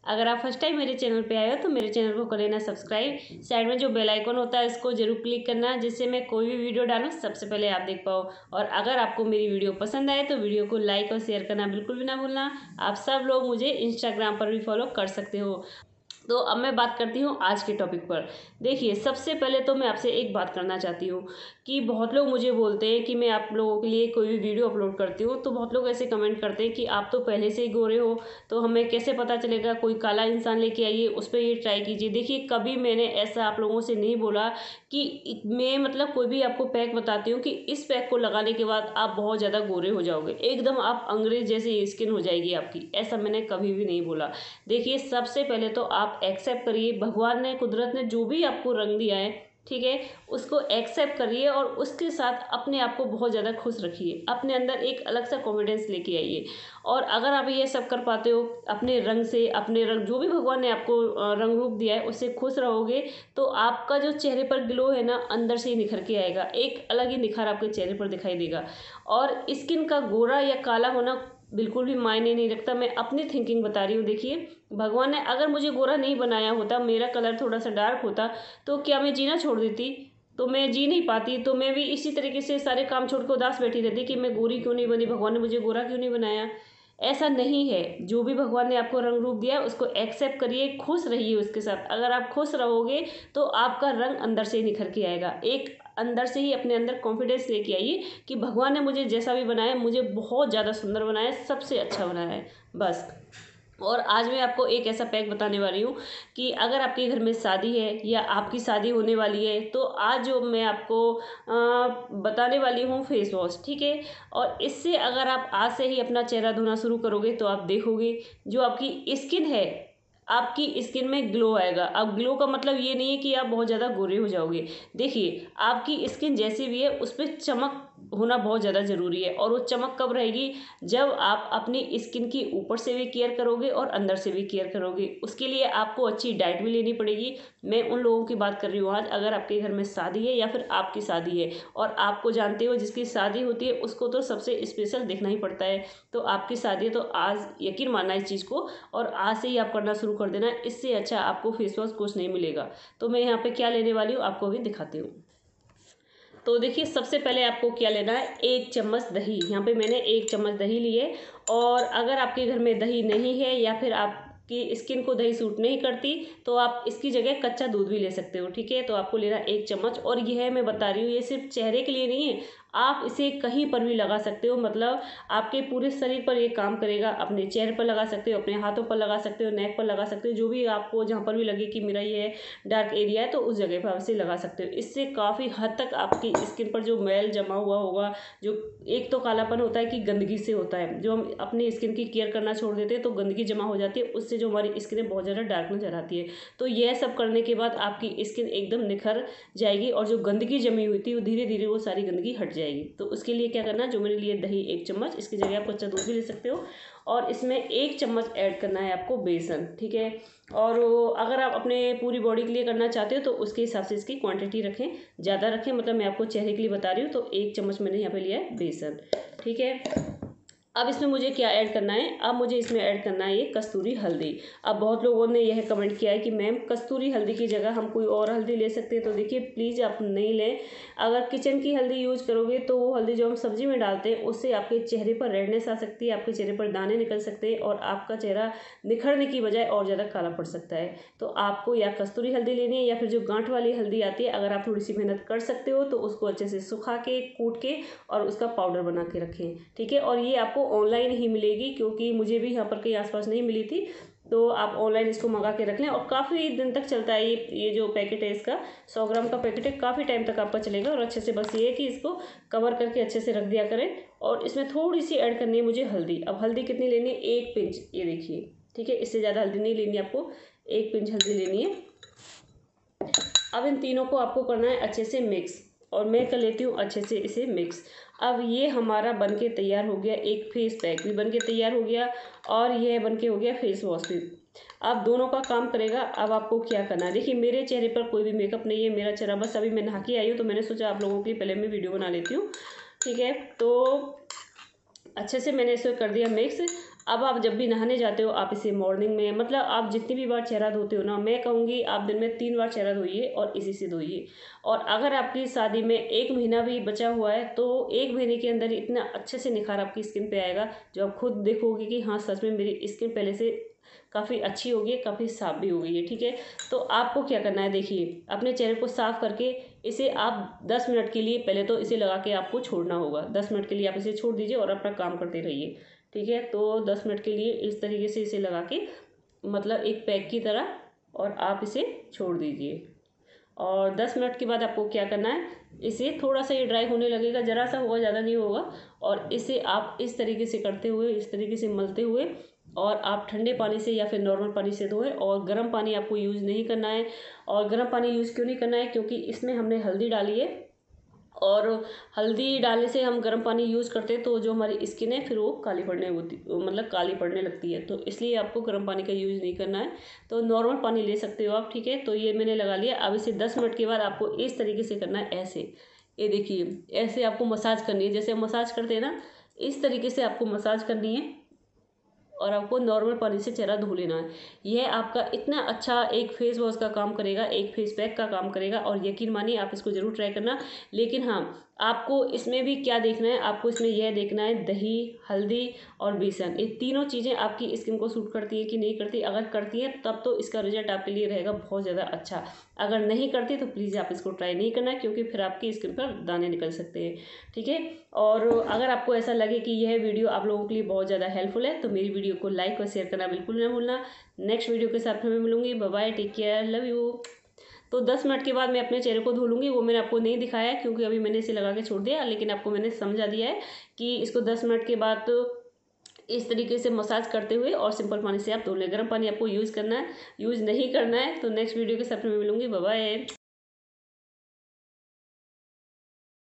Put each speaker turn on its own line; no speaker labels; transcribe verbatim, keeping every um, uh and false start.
अगर आप first time मेरे चैनल पे आए हो तो मेरे चैनल को कर लेना सब्सक्राइब। साइड में जो बेल आइकन होता है इसको जरूर क्लिक करना, जिससे मैं कोई भी वीडियो डालूँ सबसे पहले आप देख पाओ। और अगर आपको मेरी वीडियो पसंद आए तो वीडियो को लाइक और शेयर करना बिल्कुल भी ना भूलना। आप सब लोग मुझे इंस्टाग्राम पर भी फॉलो कर सकते हो। तो अब मैं बात करती हूँ आज के टॉपिक पर। देखिए, सबसे पहले तो मैं आपसे एक बात करना चाहती हूँ कि बहुत लोग मुझे बोलते हैं कि मैं आप लोगों के लिए कोई भी वीडियो अपलोड करती हूँ तो बहुत लोग ऐसे कमेंट करते हैं कि आप तो पहले से ही गोरे हो, तो हमें कैसे पता चलेगा, कोई काला इंसान लेके आइए उस पर ये ट्राई कीजिए। देखिए, कभी मैंने ऐसा आप लोगों से नहीं बोला कि मैं मतलब कोई भी आपको पैक बताती हूँ कि इस पैक को लगाने के बाद आप बहुत ज़्यादा गोरे हो जाओगे, एकदम आप अंग्रेज जैसी स्किन हो जाएगी आपकी, ऐसा मैंने कभी भी नहीं बोला। देखिए, सबसे पहले तो आप एक्सेप्ट करिए, भगवान ने, कुदरत ने जो भी आपको रंग दिया है, ठीक है, उसको एक्सेप्ट करिए और उसके साथ अपने आप को बहुत ज़्यादा खुश रखिए। अपने अंदर एक अलग सा कॉन्फिडेंस लेके आइए। और अगर आप ये सब कर पाते हो, अपने रंग से, अपने रंग जो भी भगवान ने आपको रंग रूप दिया है उससे खुश रहोगे, तो आपका जो चेहरे पर ग्लो है ना, अंदर से ही निखर के आएगा। एक अलग ही निखार आपके चेहरे पर दिखाई देगा। और स्किन का गोरा या काला होना बिल्कुल भी मायने नहीं रखता। मैं अपनी थिंकिंग बता रही हूँ। देखिए, भगवान ने अगर मुझे गोरा नहीं बनाया होता, मेरा कलर थोड़ा सा डार्क होता, तो क्या मैं जीना छोड़ देती? तो मैं जी नहीं पाती। तो मैं भी इसी तरीके से सारे काम छोड़ के उदास बैठी रहती कि मैं गोरी क्यों नहीं बनी, भगवान ने मुझे गोरा क्यों नहीं बनाया। ऐसा नहीं है। जो भी भगवान ने आपको रंग रूप दिया है उसको एक्सेप्ट करिए, खुश रहिए उसके साथ। अगर आप खुश रहोगे तो आपका रंग अंदर से ही निखर के आएगा। एक अंदर से ही अपने अंदर कॉन्फिडेंस लेके आइए कि भगवान ने मुझे जैसा भी बनाया, मुझे बहुत ज़्यादा सुंदर बनाया है, सबसे अच्छा बनाया है, बस। और आज मैं आपको एक ऐसा पैक बताने वाली हूँ कि अगर आपके घर में शादी है या आपकी शादी होने वाली है, तो आज जो मैं आपको आ, बताने वाली हूँ फेस वॉश, ठीक है। और इससे अगर आप आज से ही अपना चेहरा धोना शुरू करोगे तो आप देखोगे जो आपकी स्किन है, आपकी स्किन में ग्लो आएगा। अब ग्लो का मतलब ये नहीं है कि आप बहुत ज़्यादा गोरे हो जाओगे। देखिए, आपकी स्किन जैसी भी है उस पर चमक होना बहुत ज़्यादा ज़रूरी है। और वो चमक कब रहेगी? जब आप अपनी स्किन की ऊपर से भी केयर करोगे और अंदर से भी केयर करोगे। उसके लिए आपको अच्छी डाइट भी लेनी पड़ेगी। मैं उन लोगों की बात कर रही हूँ आज, अगर आपके घर में शादी है या फिर आपकी शादी है और आपको जानते हो जिसकी शादी होती है उसको तो सबसे स्पेशल देखना ही पड़ता है। तो आपकी शादी है तो आज यकीन मानना इस चीज़ को, और आज से ही आप करना शुरू कर देना। इससे अच्छा आपको फेस वॉश कुछ नहीं मिलेगा। तो मैं यहाँ पे क्या लेने वाली हूँ आपको भी दिखाती हूँ। तो देखिए, सबसे पहले आपको क्या लेना है, एक चम्मच दही। यहाँ पे मैंने एक चम्मच दही ली है। और अगर आपके घर में दही नहीं है या फिर आपकी स्किन को दही सूट नहीं करती तो आप इसकी जगह कच्चा दूध भी ले सकते हो, ठीक है। तो आपको लेना एक चम्मच। और यह मैं बता रही हूँ, ये सिर्फ चेहरे के लिए नहीं है, आप इसे कहीं पर भी लगा सकते हो। मतलब आपके पूरे शरीर पर ये काम करेगा। अपने चेहरे पर लगा सकते हो, अपने हाथों पर लगा सकते हो, नेक पर लगा सकते हो, जो भी आपको जहाँ पर भी लगे कि मेरा ये डार्क एरिया है तो उस जगह पर आप इसे लगा सकते हो। इससे काफ़ी हद तक आपकी स्किन पर जो मैल जमा हुआ होगा, जो एक तो कालापन होता है कि गंदगी से होता है, जो हम अपनी स्किन की केयर करना छोड़ देते हैं तो गंदगी जमा हो जाती है, उससे जो हमारी स्किन बहुत ज़्यादा डार्क नजर आती है। तो यह सब करने के बाद आपकी स्किन एकदम निखर जाएगी और जो गंदगी जमी हुई थी वो धीरे धीरे वो सारी गंदगी हट जाएगी। तो उसके लिए क्या करना, जो मैंने लिए दही एक चम्मच, इसकी जगह आप कच्चा दूध भी ले सकते हो। और इसमें एक चम्मच ऐड करना है आपको बेसन, ठीक है। और अगर आप अपने पूरी बॉडी के लिए करना चाहते हो तो उसके हिसाब से इसकी क्वांटिटी रखें, ज़्यादा रखें। मतलब मैं आपको चेहरे के लिए बता रही हूँ तो एक चम्मच मैंने यहाँ पे लिया है बेसन, ठीक है। अब इसमें मुझे क्या ऐड करना है, अब मुझे इसमें ऐड करना है ये कस्तूरी हल्दी। अब बहुत लोगों ने यह कमेंट किया है कि मैम कस्तूरी हल्दी की जगह हम कोई और हल्दी ले सकते हैं। तो देखिए, प्लीज़ आप नहीं लें। अगर किचन की हल्दी यूज करोगे तो वो हल्दी जो हम सब्जी में डालते हैं उससे आपके चेहरे पर रेडनेस आ सकती है, आपके चेहरे पर दाने निकल सकते हैं और आपका चेहरा निखरने की बजाय और ज़्यादा काला पड़ सकता है। तो आपको या कस्तूरी हल्दी लेनी है या फिर जो गांठ वाली हल्दी आती है, अगर आप थोड़ी सी मेहनत कर सकते हो तो उसको अच्छे से सुखा के, कूट के और उसका पाउडर बना के रखें, ठीक है। और ये आपको ऑनलाइन ही मिलेगी, क्योंकि मुझे भी यहाँ पर कहीं आसपास नहीं मिली थी। तो आप ऑनलाइन इसको मंगा के रख लें और काफ़ी दिन तक चलता है। ये ये जो पैकेट है इसका सौ ग्राम का पैकेट है, काफ़ी टाइम तक आपका चलेगा। और अच्छे से बस ये है कि इसको कवर करके अच्छे से रख दिया करें। और इसमें थोड़ी सी ऐड करनी है मुझे हल्दी। अब हल्दी कितनी लेनी है, एक पिंच, ये देखिए, ठीक है। इससे ज़्यादा हल्दी नहीं लेनी, आपको एक पिंच हल्दी लेनी है। अब इन तीनों को आपको करना है अच्छे से मिक्स, और मैं कर लेती हूँ अच्छे से इसे मिक्स। अब ये हमारा बनके तैयार हो गया, एक फेस पैक भी बनके तैयार हो गया और यह बनके हो गया फेस वॉश भी। अब दोनों का काम करेगा। अब आपको क्या करना है, देखिए मेरे चेहरे पर कोई भी मेकअप नहीं है, मेरा चेहरा बस अभी मैं नहा के आई हूँ तो मैंने सोचा आप लोगों के लिए पहले मैं वीडियो बना लेती हूँ, ठीक है। तो अच्छे से मैंने इसे कर दिया मिक्स। अब आप जब भी नहाने जाते हो आप इसे मॉर्निंग में, मतलब आप जितनी भी बार चेहरा धोते हो ना, मैं कहूँगी आप दिन में तीन बार चेहरा धोइए और इसी से धोइए। और अगर आपकी शादी में एक महीना भी बचा हुआ है तो एक महीने के अंदर इतना अच्छे से निखार आपकी स्किन पे आएगा, जो आप खुद देखोगे कि हाँ सच में मेरी स्किन पहले से काफ़ी अच्छी हो गई है, काफ़ी साफ भी हो गई है। ठीक है, तो आपको क्या करना है, देखिए अपने चेहरे को साफ करके इसे आप दस मिनट के लिए, पहले तो इसे लगा के आपको छोड़ना होगा। दस मिनट के लिए आप इसे छोड़ दीजिए और अपना काम करते रहिए। ठीक है, तो दस मिनट के लिए इस तरीके से इसे लगा के, मतलब एक पैक की तरह, और आप इसे छोड़ दीजिए। और दस मिनट के बाद आपको क्या करना है, इसे थोड़ा सा ये ड्राई होने लगेगा, ज़रा सा होगा, ज़्यादा नहीं होगा। और इसे आप इस तरीके से करते हुए, इस तरीके से मलते हुए, और आप ठंडे पानी से या फिर नॉर्मल पानी से धोएं। और गर्म पानी आपको यूज़ नहीं करना है। और गर्म पानी यूज़ क्यों नहीं करना है, क्योंकि इसमें हमने हल्दी डाली है, और हल्दी डालने से हम गर्म पानी यूज़ करते हैं तो जो हमारी स्किन है फिर वो काली पड़ने होती, मतलब काली पड़ने लगती है। तो इसलिए आपको गर्म पानी का यूज़ नहीं करना है, तो नॉर्मल पानी ले सकते हो आप। ठीक है, तो ये मैंने लगा लिया। अब इसे दस मिनट के बाद आपको इस तरीके से करना है, ऐसे, ये देखिए ऐसे आपको मसाज करनी है, जैसे हम मसाज करते हैं ना, इस तरीके से आपको मसाज करनी है। और आपको नॉर्मल पानी से चेहरा धो लेना है। यह आपका इतना अच्छा एक फेस वॉश का काम करेगा, एक फेस पैक का काम करेगा, और यकीन मानिए आप इसको ज़रूर ट्राई करना। लेकिन हाँ, आपको इसमें भी क्या देखना है, आपको इसमें यह देखना है दही, हल्दी और बेसन, ये तीनों चीज़ें आपकी स्किन को सूट करती है कि नहीं करती। अगर करती हैं तब तो इसका रिजल्ट आपके लिए रहेगा बहुत ज़्यादा अच्छा। अगर नहीं करती तो प्लीज़ आप इसको ट्राई नहीं करना, क्योंकि फिर आपकी स्किन पर दाने निकल सकते हैं। ठीक है, और अगर आपको ऐसा लगे कि यह वीडियो आप लोगों के लिए बहुत ज़्यादा हेल्पफुल है तो मेरी वीडियो को लाइक और शेयर करना बिल्कुल ना भूलना। नेक्स्ट वीडियो के साथ मैं मिलूंगी। Bye bye, take care, love you. तो दस मिनट के बाद मैं अपने चेहरे को धो लूँगी, वो मैंने आपको नहीं दिखाया है क्योंकि अभी मैंने इसे लगा के छोड़ दिया, लेकिन आपको मैंने समझा दिया है कि इसको दस मिनट के बाद तो इस तरीके से मसाज करते हुए और सिंपल पानी से आप धो लें। गर्म पानी आपको यूज़ करना है, यूज़ नहीं करना है। तो नेक्स्ट वीडियो के साथ मैं मिलूंगी। Bye bye.